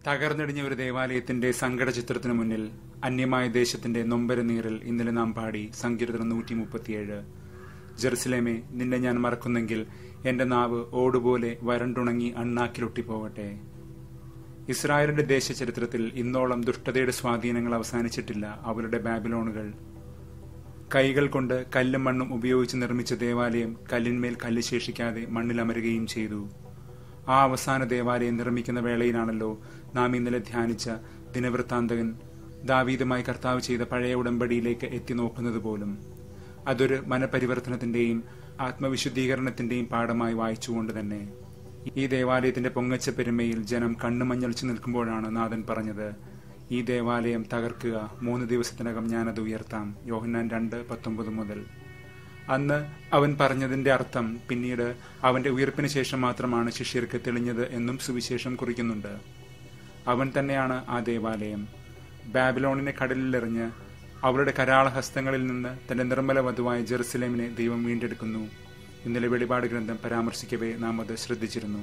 തകർന്നിടിഞ്ഞ ഒരു ദേവാലയത്തിന്റെ സങ്കട ചിത്രത്തിനു മുന്നിൽ അന്യമായ ദേശത്തിന്റെ നൊമ്പര നീറിൽ ഇന്നലെ നാം പാടി സങ്കീർത്തനം 137. ജെറുസലേമേ, നിന്നെ ഞാൻ മറക്കുന്നെങ്കിൽ എന്റെ നാവ് ഓടുപോലെ വരണ്ടുണങ്ങി അണ്ണാക്കിലൊട്ടിപ്പോവട്ടെ. ഇസ്രായേലിന്റെ ദേശചരിത്രത്തിൽ ഇന്നോളം ദുഷ്ടതയുടെ സ്വാധീനങ്ങൾ അവസാനിച്ചിട്ടില്ല. അവരുടെ ബാബിലോണുകൾ കൈകൾ കൊണ്ട് കല്ലും മണ്ണും ഉപയോഗിച്ച് നിർമ്മിച്ച ദേവാലയം കല്ലിന്മേൽ കല്ല് ശേഷിക്കാതെ മണ്ണിലമരുകയും ചെയ്തു. ആ അവസാന ദേവാലയം നിർമ്മിക്കുന്ന വേളയിലാണല്ലോ നാം ഇന്നലെ ധ്യാനിച്ച ദിനവൃത്താന്തകൻ ദാവീദുമായി കർത്താവ് ചെയ്ത പഴയ ഉടമ്പടിയിലേക്ക് എത്തി നോക്കുന്നത് പോലും. അതൊരു മനപരിവർത്തനത്തിന്റെയും ആത്മവിശുദ്ധീകരണത്തിന്റെയും പാഠമായി വായിച്ചുകൊണ്ട് തന്നെ ഈ ദേവാലയത്തിന്റെ പൊങ്ങച്ച പെരുമയിൽ ജനം കണ്ണുമഞ്ഞളിച്ചു നിൽക്കുമ്പോഴാണ് നാഥൻ പറഞ്ഞത്, ഈ ദേവാലയം തകർക്കുക, 3 ദിവസത്തിനകം ഞാനത് ഉയർത്താം. യോഹന്നാൻ 2:19 മുതൽ. അന്ന് അവൻ പറഞ്ഞതിന്റെ അർത്ഥം പിന്നീട് അവന്റെ ഉയർപ്പിന് ശേഷം മാത്രമാണ് ശിഷ്യർക്ക് തെളിഞ്ഞത് എന്നും സുവിശേഷം കുറിക്കുന്നുണ്ട്. അവൻ തന്നെയാണ് ആ ദേവാലയം. ബാബിലോണിനെ കടലിലെറിഞ്ഞ് അവരുടെ കരാളഹസ്തങ്ങളിൽ നിന്ന് തന്റെ നിർമ്മല വധുവായ ജെറുസലേമിനെ ദൈവം വീണ്ടെടുക്കുന്നു. ഇന്നലെ വെളിപാട് ഗ്രന്ഥം പരാമർശിക്കവേ നാം അത് ശ്രദ്ധിച്ചിരുന്നു.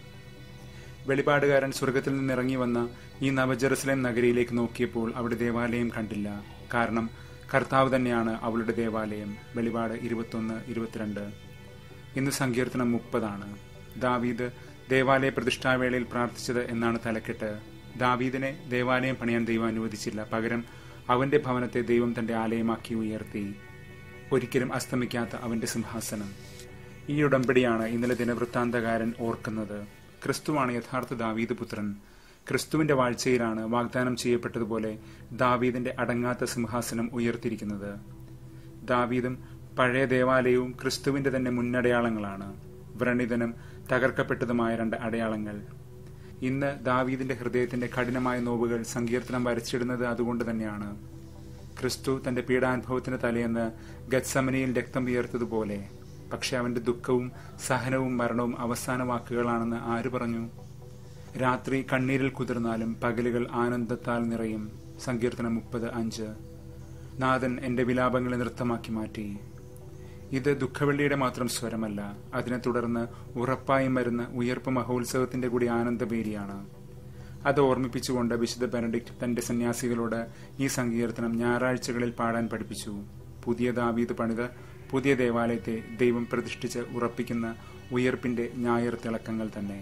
വെളിപാടുകാരൻ സ്വർഗത്തിൽ നിന്നിറങ്ങി വന്ന ഈ നവജെറുസലേം നഗരിയിലേക്ക് നോക്കിയപ്പോൾ അവിടെ ദേവാലയം കണ്ടില്ല. കാരണം കർത്താവ് തന്നെയാണ് അവളുടെ ദേവാലയം. വെളിപാട് 21-22. ഇന്ന് സങ്കീർത്തനം 30. ദാവീദ് ദേവാലയ പ്രതിഷ്ഠാവേളയിൽ പ്രാർത്ഥിച്ചത് എന്നാണ് തലക്കെട്ട്. ദാവീദിനെ ദേവാലയം പണിയാൻ ദൈവം അനുവദിച്ചില്ല. പകരം അവന്റെ ഭവനത്തെ ദൈവം തന്റെ ആലയമാക്കി ഉയർത്തി. ഒരിക്കലും അസ്തമിക്കാത്ത അവന്റെ സിംഹാസനം. ഈ ഉടമ്പടിയാണ് ഇന്നലെ ദിനവൃത്താന്തകാരൻ ഓർക്കുന്നത്. ക്രിസ്തുവാണ് യഥാർത്ഥ ദാവീദ് പുത്രൻ. ക്രിസ്തുവിന്റെ വാഴ്ചയിലാണ് വാഗ്ദാനം ചെയ്യപ്പെട്ടതുപോലെ ദാവീദിന്റെ അടങ്ങാത്ത സിംഹാസനം ഉയർത്തിയിരിക്കുന്നത്. ദാവീദും പഴയ ദേവാലയവും ക്രിസ്തുവിന്റെ തന്നെ മുന്നടയാളങ്ങളാണ്. വ്രണിതനും തകർക്കപ്പെട്ടതുമായ 2 അടയാളങ്ങൾ. ഇന്ന് ദാവീദിന്റെ ഹൃദയത്തിന്റെ കഠിനമായ നോവുകൾ സങ്കീർത്തനം വരച്ചിടുന്നത് അതുകൊണ്ട് തന്നെയാണ്. ക്രിസ്തു തന്റെ പീഡാനുഭവത്തിന് തലേന്ന് ഗത്സമനിയിൽ രക്തം വിയർത്തതുപോലെ. പക്ഷെ അവന്റെ ദുഃഖവും സഹനവും മരണവും അവസാന വാക്കുകളാണെന്ന് ആര് പറഞ്ഞു? രാത്രി കണ്ണീരിൽ കുതിർന്നാലും പകലുകൾ ആനന്ദത്താൽ നിറയും. സങ്കീർത്തനം 30:5. നാഥൻ എന്റെ വിലാപങ്ങളെ നൃത്തമാക്കി മാറ്റി. ഇത് ദുഃഖവെള്ളിയുടെ മാത്രം സ്വരമല്ല. അതിനെ തുടർന്ന് ഉറപ്പായും വരുന്ന ഉയർപ്പ് മഹോത്സവത്തിന്റെ കൂടി ആനന്ദപേരിയാണ്. അത് ഓർമ്മിപ്പിച്ചുകൊണ്ട് വിശുദ്ധ ബെനഡിക്ട് തന്റെ സന്യാസികളോട് ഈ സങ്കീർത്തനം ഞായറാഴ്ചകളിൽ പാടാൻ പഠിപ്പിച്ചു. പുതിയ ദാവീദ് പണിത പുതിയ ദേവാലയത്തെ ദൈവം പ്രതിഷ്ഠിച്ച് ഉറപ്പിക്കുന്ന ഉയർപ്പിന്റെ ഞായർ തിളക്കങ്ങൾ തന്നെ.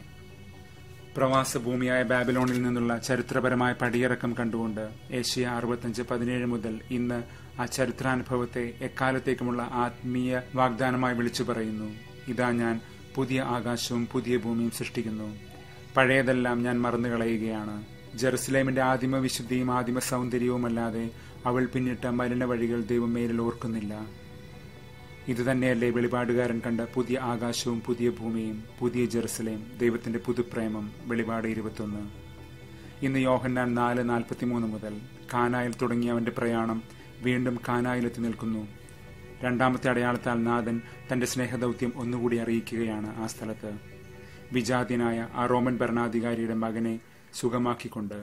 പ്രവാസഭൂമിയായ ബാബിലോണിൽ നിന്നുള്ള ചരിത്രപരമായ പടിയിറക്കം കണ്ടുകൊണ്ട് ഏഷ്യ 65:17 മുതൽ ഇന്ന് ആ ചരിത്രാനുഭവത്തെ എക്കാലത്തേക്കുമുള്ള ആത്മീയ വാഗ്ദാനമായി വിളിച്ചു പറയുന്നു. ഇതാ ഞാൻ പുതിയ ആകാശവും പുതിയ ഭൂമിയും സൃഷ്ടിക്കുന്നു. പഴയതെല്ലാം ഞാൻ മറന്നുകളയുകയാണ്. ജെറുസലേമിന്റെ ആദിമ വിശുദ്ധിയും ആദിമ സൗന്ദര്യവുമല്ലാതെ അവൾ പിന്നിട്ട മലിന വഴികൾ ദൈവം മേലിൽ ഓർക്കുന്നില്ല. ഇതുതന്നെയല്ലേ വെളിപാടുകാരൻ കണ്ട പുതിയ ആകാശവും പുതിയ ഭൂമിയും പുതിയ ജെറുസലേം, ദൈവത്തിന്റെ പുതുപ്രേമം. വെളിപാട് 21. ഇന്ന് യോഹന്നാൻ 4:43 മുതൽ കാനായിൽ തുടങ്ങിയ അവന്റെ പ്രയാണം വീണ്ടും കാനായിലെത്തി നിൽക്കുന്നു. 2ാമത്തെ അടയാളത്താൽ നാഥൻ തന്റെ സ്നേഹദൗത്യം ഒന്നുകൂടി അറിയിക്കുകയാണ് ആ സ്ഥലത്ത്. വിജാത്യനായ ആ റോമൻ ഭരണാധികാരിയുടെ മകനെ സുഖമാക്കിക്കൊണ്ട്.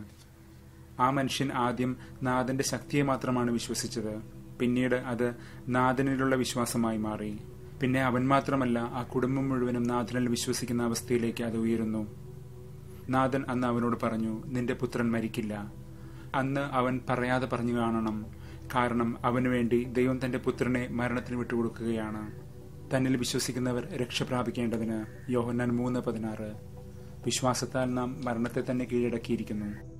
ആ മനുഷ്യൻ ആദ്യം നാഥന്റെ ശക്തിയെ മാത്രമാണ് വിശ്വസിച്ചത്. പിന്നീട് അത് നാഥനിലുള്ള വിശ്വാസമായി മാറി. പിന്നെ അവൻ മാത്രമല്ല, ആ കുടുംബം മുഴുവനും നാഥനിൽ വിശ്വസിക്കുന്ന അവസ്ഥയിലേക്ക് അത് ഉയരുന്നു. നാഥൻ അന്ന് അവനോട് പറഞ്ഞു, നിന്റെ പുത്രൻ മരിക്കില്ല. അന്ന് അവൻ പറയാതെ പറഞ്ഞു കാണണം. കാരണം അവനു വേണ്ടി ദൈവം തന്റെ പുത്രനെ മരണത്തിന് വിട്ടുകൊടുക്കുകയാണ്. തന്നിൽ വിശ്വസിക്കുന്നവർ രക്ഷ പ്രാപിക്കേണ്ടതിന്. യോഹന്നാൻ 3:16. വിശ്വാസത്താൽ നാം മരണത്തെ തന്നെ കീഴടക്കിയിരിക്കുന്നു.